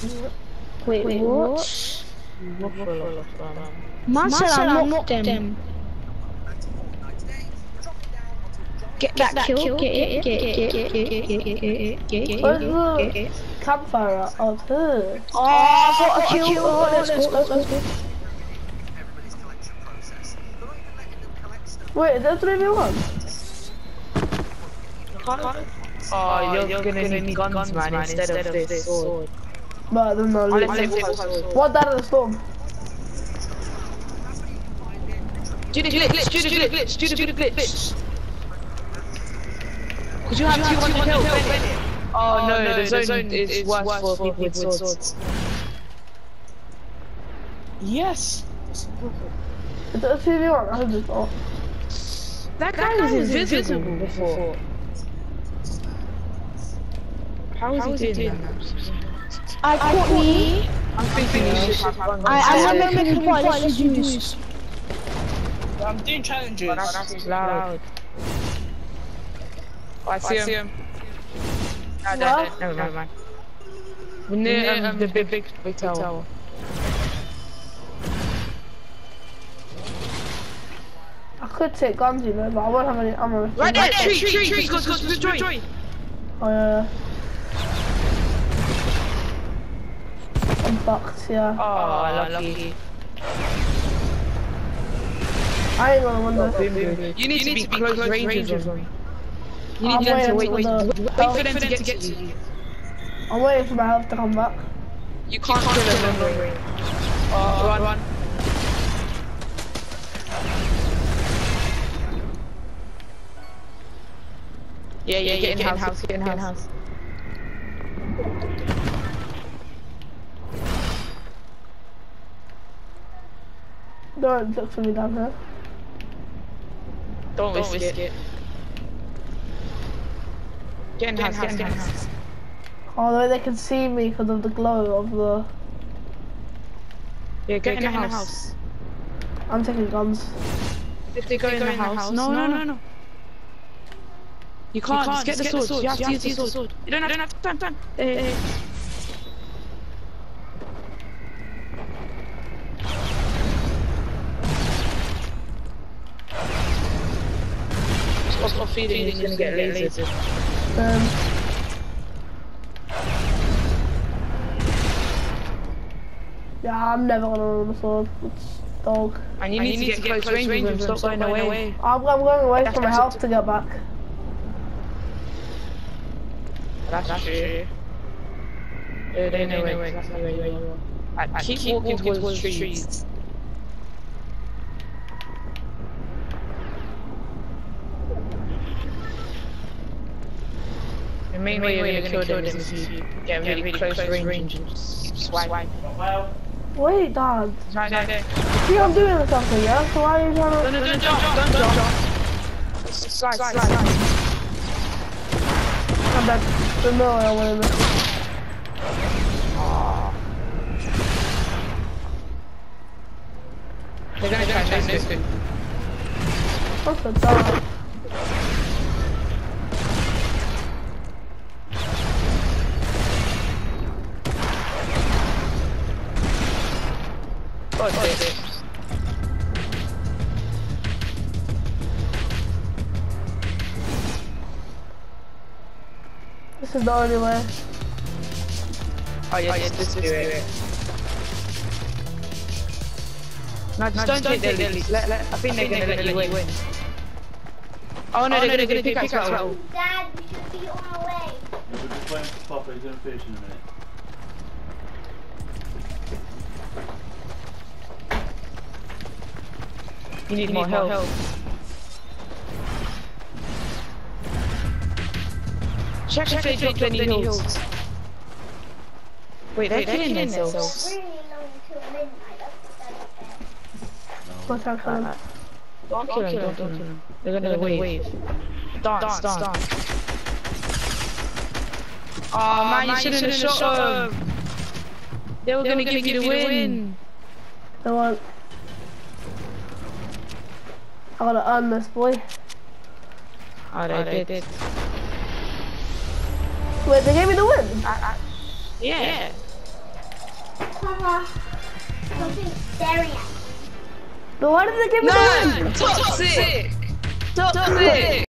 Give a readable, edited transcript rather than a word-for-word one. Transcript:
Wait, what? Man said I knocked him. Get that kill, get it. Where's the campfire at? Oh, it's here. Oh, I got a kill. Oh, let's go. Wait, is that 3v1? Oh, you're gonna need guns, man, instead of this sword. But there's no loot. What died of the storm? Do the glitch. Because you have 200 health. Oh no, the zone is worse for people with swords. Yes! Is it a 2v1? I just thought. That guy was invisible before. How is he doing that? I caught me. I'm thinking you should have guns. I'm gonna make a point, let's do this. I'm doing challenges. Oh, that's loud. Oh, I see him. No, never mind. We're near the big tower. I could take guns, you know, but I won't have any ammo. Right there, tree, go, destroy. Oh yeah. I'm fucked, yeah. Oh, lucky. I ain't gonna win this. You need to be close range with them. You I'm need them to waiting wait for them to get to you. I'm waiting for my health to come back. You can't kill them long range. Oh, run. Yeah, get in house. Don't look for me down here. Don't risk it. Get in house. Although they can see me because of the glow of the... Yeah, get in the house. I'm taking guns. If they go in the house. No. You can't, just get the sword. You have to use the sword. You don't have time. Stop feeding, he's gonna get lasered. Yeah, I'm never gonna run the sword. It's dog. And you need to get close range and stop going away. I'm going away from my health to get back. That's true. They know exactly where you are. Keep walking towards the trees. The main way you're gonna kill them is if you get really close range and just swipe. Wait, Dad. Right there. See, I'm doing something, yeah? So why are you trying to... Don't jump. Slide. I'm dead. There's no way I want to miss it. They're gonna try this. What's the dog? This is the only way. Oh yes, this is it. No, just don't take their lead. I think they're gonna let you win. Oh no, they're gonna pick us up. Dad, we should be on our way. We're just waiting for Papa, he's gonna finish in a minute. You need more help. Check if they dropped any heals. Wait, they're killing themselves. Really long till midnight. What's happening? Don't kill them. They're gonna wave. Dance. Oh man, you shouldn't have shot them. They were gonna give you the win. I want... I gotta earn this, boy. Oh, they did. Wait, they gave me the win? Yeah. Something staring at me. But why did they give me the win? Toxic! Toxic!